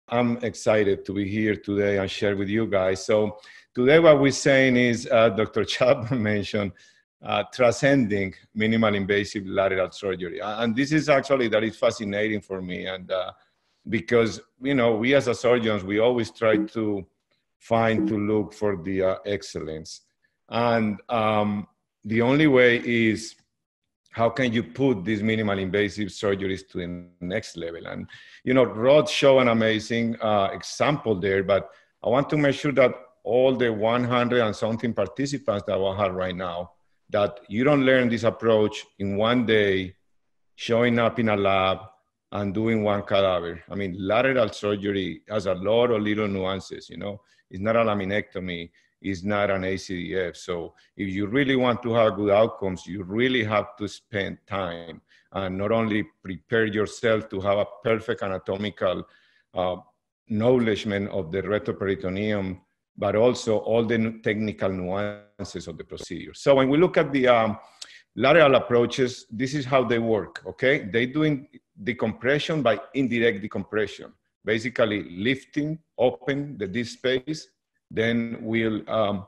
I'm excited to be here today and share with you guys. So today what we're saying is, Dr. Chapman mentioned, transcending minimal invasive lateral surgery. And this is actually, that is fascinating for me. And because, you know, we as a surgeons, we always try to look for the excellence. And the only way is, how can you put these minimal invasive surgeries to the next level? And, you know, Rod showed an amazing example there, but I want to make sure that all the 100 and something participants that we have right now, that you don't learn this approach in one day, showing up in a lab and doing one cadaver. I mean, lateral surgery has a lot of little nuances, you know. It's not a laminectomy. Is not an ACDF. So if you really want to have good outcomes, you really have to spend time and not only prepare yourself to have a perfect anatomical acknowledgement of the retroperitoneum, but also all the technical nuances of the procedure. So when we look at the lateral approaches, this is how they work, okay? They're doing decompression by indirect decompression, basically lifting open the disc space, then we'll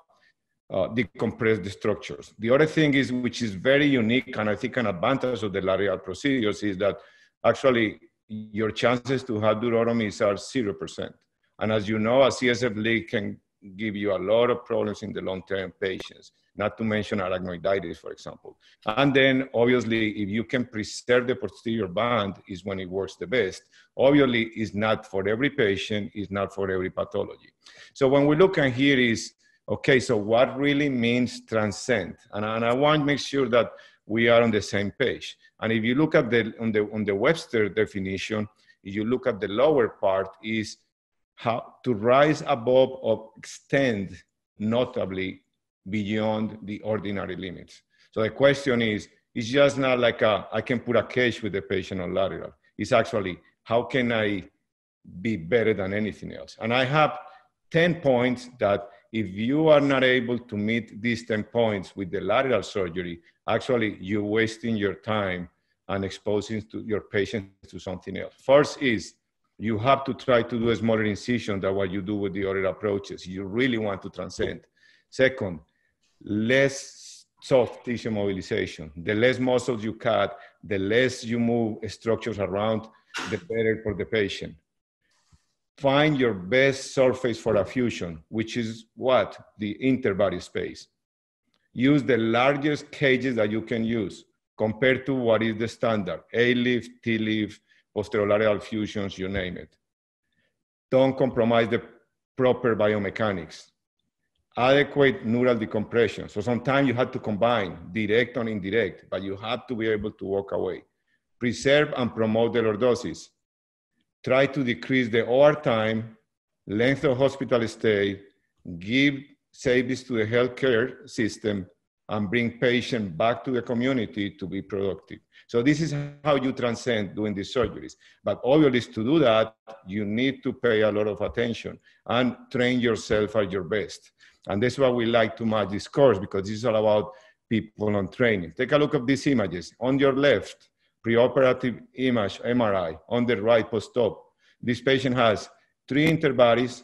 decompress the structures. The other thing is, which is very unique, and I think an advantage of the lateral procedures, is that actually your chances to have durotomies are 0%. And as you know, a CSF leak can give you a lot of problems in the long-term patients, not to mention arachnoiditis, for example. And then obviously, if you can preserve the posterior band, is when it works the best. Obviously, it's not for every patient, it's not for every pathology. So when we look at here is, okay, so what really means transcend? And I want to make sure that we are on the same page. And if you look at on the Webster definition, if you look at the lower part, is how to rise above or extend notably beyond the ordinary limits. So the question is, it's just not like I can put a cage with the patient on lateral. It's actually, how can I be better than anything else? And I have 10 points that if you are not able to meet these 10 points with the lateral surgery, actually you're wasting your time and exposing your patient to something else. First is, you have to try to do a smaller incision than what you do with the other approaches. You really want to transcend. Second, less soft tissue mobilization. The less muscles you cut, the less you move structures around, the better for the patient. Find your best surface for a fusion, which is what? The interbody space. Use the largest cages that you can use compared to what is the standard, A-lift, T-lift, posterolateral fusions, you name it. Don't compromise the proper biomechanics. Adequate neural decompression. So sometimes you have to combine direct and indirect, but you have to be able to walk away. Preserve and promote the lordosis. Try to decrease the OR time, length of hospital stay, save this to the healthcare system, and bring patients back to the community to be productive. So this is how you transcend doing these surgeries. But obviously, to do that, you need to pay a lot of attention and train yourself at your best. And that's why we like to match this course, because this is all about people on training. Take a look at these images. On your left, preoperative image, MRI. On the right, post-op. This patient has 3 interbodies,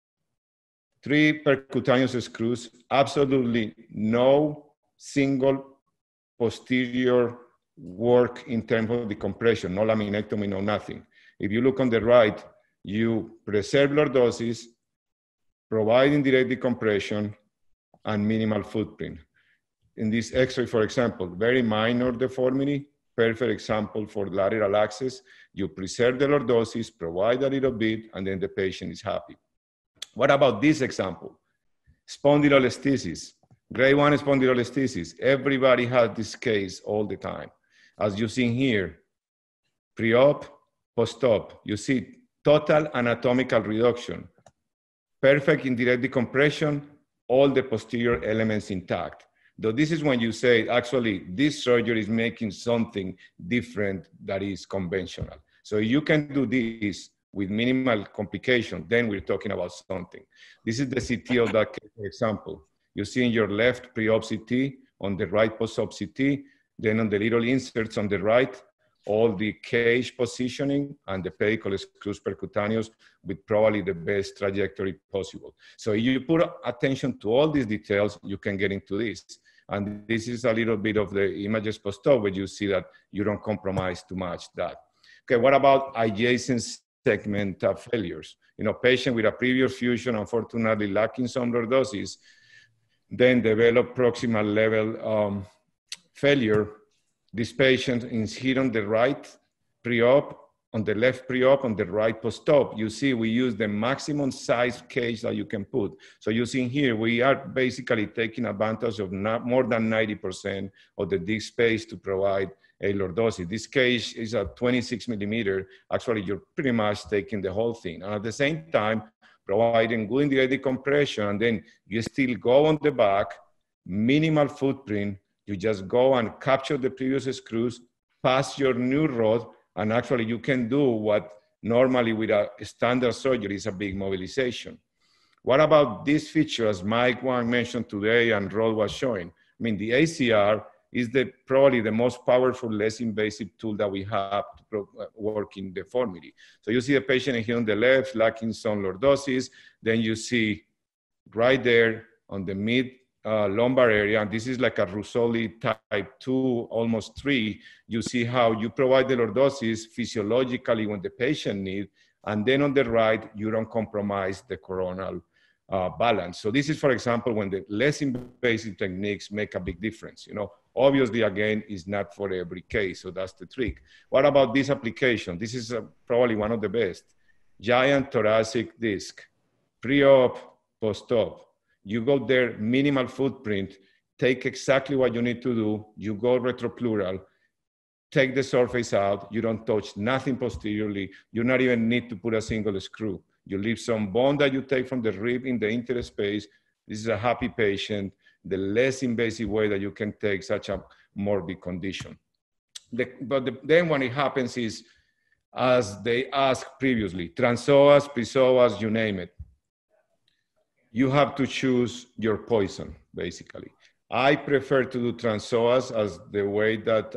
3 percutaneous screws, absolutely no single posterior work in terms of decompression, no laminectomy, no nothing. If you look on the right, you preserve lordosis, provide indirect decompression, and minimal footprint. In this X-ray, for example, very minor deformity, perfect example for lateral access. You preserve the lordosis, provide a little bit, and then the patient is happy. What about this example? Spondylolisthesis, grade 1 spondylolisthesis. Everybody has this case all the time. As you see here, pre-op, post-op, you see total anatomical reduction, perfect indirect decompression, all the posterior elements intact. Though this is when you say, actually, this surgery is making something different that is conventional. So you can do this with minimal complication, then we're talking about something. This is the CT of that case, for example. You see in your left pre-op CT, on the right post-op CT, then on the little inserts on the right, all the cage positioning and the pedicle screws percutaneous with probably the best trajectory possible. So if you put attention to all these details, you can get into this. And this is a little bit of the images post-op where you see that you don't compromise too much that. Okay, what about adjacent segment failures? You know, patient with a previous fusion, unfortunately lacking some lordosis, then develop proximal level failure. This patient is here on the right pre-op, on the left pre-op, on the right post-op. You see, we use the maximum size cage that you can put. So you see here, we are basically taking advantage of not more than 90% of the disc space to provide a lordosis. This cage is a 26 millimeter. Actually, you're pretty much taking the whole thing. And at the same time, providing good indirect decompression, and then you still go on the back, minimal footprint. You just go and capture the previous screws, pass your new rod, and actually you can do what normally with a standard surgery is a big mobilization. What about this feature, as Mike Juan mentioned today and Rod was showing? I mean, the ACR is probably the most powerful, less invasive tool that we have to work in deformity. So you see the patient here on the left lacking some lordosis. Then you see right there on the mid lumbar area, and this is like a Russoli type 2, almost 3. You see how you provide the lordosis physiologically when the patient needs, and then on the right, you don't compromise the coronal balance. So this is, for example, when the less invasive techniques make a big difference. You know, obviously, again, is not for every case, so that's the trick. What about this application? This is probably one of the best. Giant thoracic disc, pre-op, post-op. You go there, minimal footprint, take exactly what you need to do. You go retropleural, take the surface out. You don't touch nothing posteriorly. You not even need to put a single screw. You leave some bone that you take from the rib in the interspace. This is a happy patient, the less invasive way that you can take such a morbid condition. Then when it happens is, as they asked previously, transpsoas, pre-psoas, you name it. You have to choose your poison, basically. I prefer to do transpsoas as the way that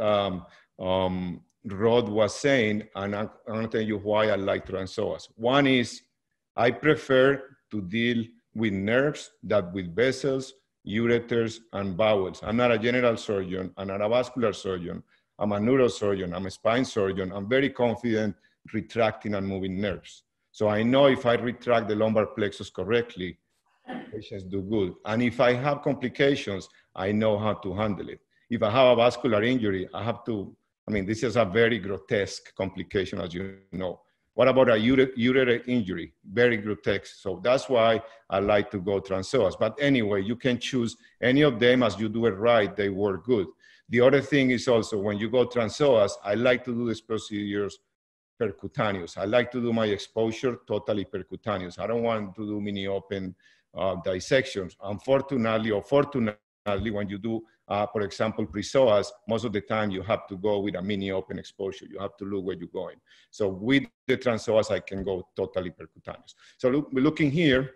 Rod was saying, and I'm going to tell you why I like transpsoas. One is I prefer to deal with nerves than with vessels, ureters, and bowels. I'm not a general surgeon. I'm not a vascular surgeon. I'm a neurosurgeon. I'm a spine surgeon. I'm very confident retracting and moving nerves. So I know if I retract the lumbar plexus correctly, patients do good. And if I have complications, I know how to handle it. If I have a vascular injury, I have to, I mean, this is a very grotesque complication, as you know. What about a ureter injury? Very grotesque. So that's why I like to go transpsoas. But anyway, you can choose any of them. As you do it right, they work good. The other thing is also when you go transpsoas, I like to do these procedures percutaneous. I like to do my exposure totally percutaneous. I don't want to do mini open dissections. Unfortunately or fortunately, when you do, for example, pre-psoas, most of the time you have to go with a mini open exposure. You have to look where you're going. So with the transpsoas, I can go totally percutaneous. So we're looking here,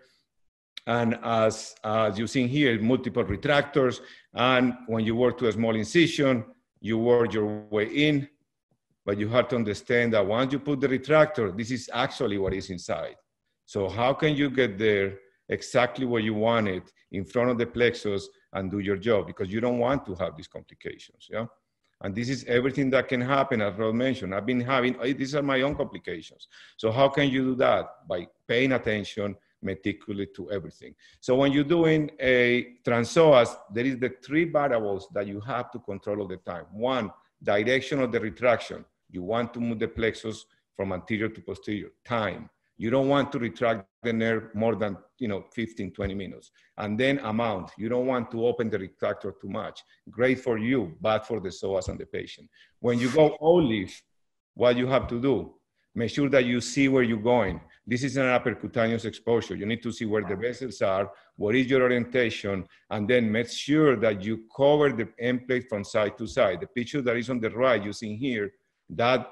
and as you see here, multiple retractors. And when you work to a small incision, you work your way in, but you have to understand that once you put the retractor, this is actually what is inside. So how can you get there exactly where you want it in front of the plexus and do your job? Because you don't want to have these complications, yeah? And this is everything that can happen, as Rod mentioned. I've been having, these are my own complications. So how can you do that? By paying attention meticulously to everything. So when you're doing a transpsoas, there is the 3 variables that you have to control all the time. One, direction of the retraction. You want to move the plexus from anterior to posterior. Time. You don't want to retract the nerve more than 15, 20 minutes. And then amount. You don't want to open the retractor too much. Great for you, bad for the psoas and the patient. When you go olive, what you have to do, make sure that you see where you're going. This is an percutaneous exposure. You need to see where the vessels are, what is your orientation, and then make sure that you cover the end plate from side to side. The picture that is on the right, you see here, that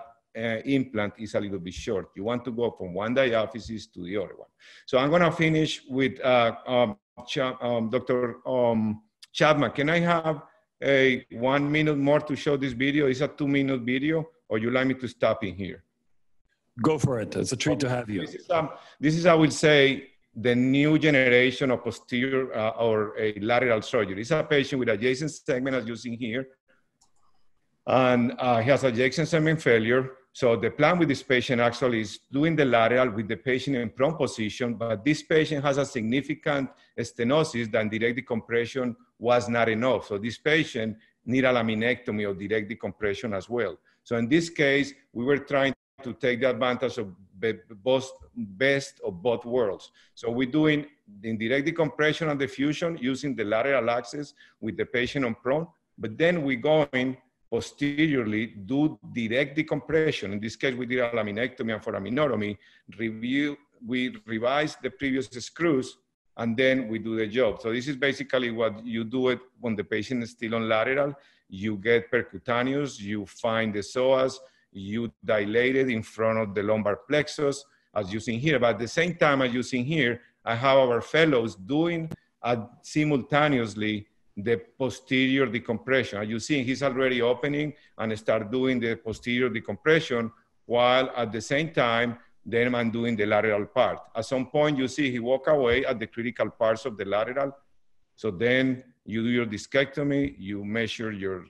implant is a little bit short. You want to go from one diaphysis to the other one. So I'm going to finish with Dr. Chapman. Can I have a 1 minute more to show this video? It's a 2-minute video, or you like me to stop in here? Go for it. It's a treat to have you. This is, I will say, the new generation of posterior or a lateral surgery. It's a patient with adjacent segment, as you see here, and he has adjacent segment failure. So the plan with this patient actually is doing the lateral with the patient in prone position, but this patient has a significant stenosis that direct decompression was not enough. So this patient need a laminectomy or direct decompression as well. So in this case, we were trying to take the advantage of best of both worlds. So we're doing the direct decompression and diffusion using the lateral axis with the patient on prone, but then we're going posteriorly do direct decompression. In this case, we did a laminectomy and foraminotomy. We revise the previous screws, and then we do the job. So this is basically what you do it when the patient is still on lateral. You get percutaneous, you find the psoas, you dilate it in front of the lumbar plexus, as you see here. But at the same time, as you see here, I have our fellows doing simultaneously the posterior decompression. As you see, he's already opening and start doing the posterior decompression, while at the same time, then I'm doing the lateral part. At some point, you see he walk away at the critical parts of the lateral. So then you do your discectomy, you measure your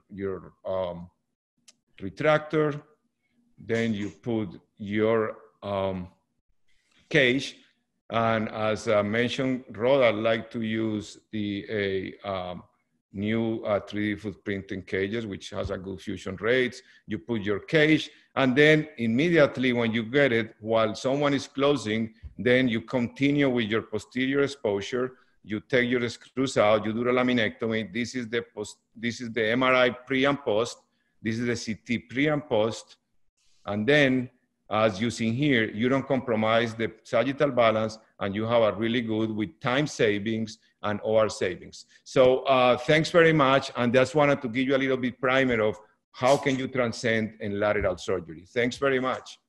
retractor, then you put your cage. And as I mentioned, Rod, I like to use the new 3D footprinting cages, which has a good fusion rates. You put your cage, and then immediately when you get it, while someone is closing, then you continue with your posterior exposure. You take your screws out, you do the laminectomy. This is the MRI pre and post. This is the CT pre and post. And then, as you see here, you don't compromise the sagittal balance, and you have a really good with time savings and OR savings. So thanks very much. And just wanted to give you a little bit primer of how can you transcend in lateral surgery. Thanks very much.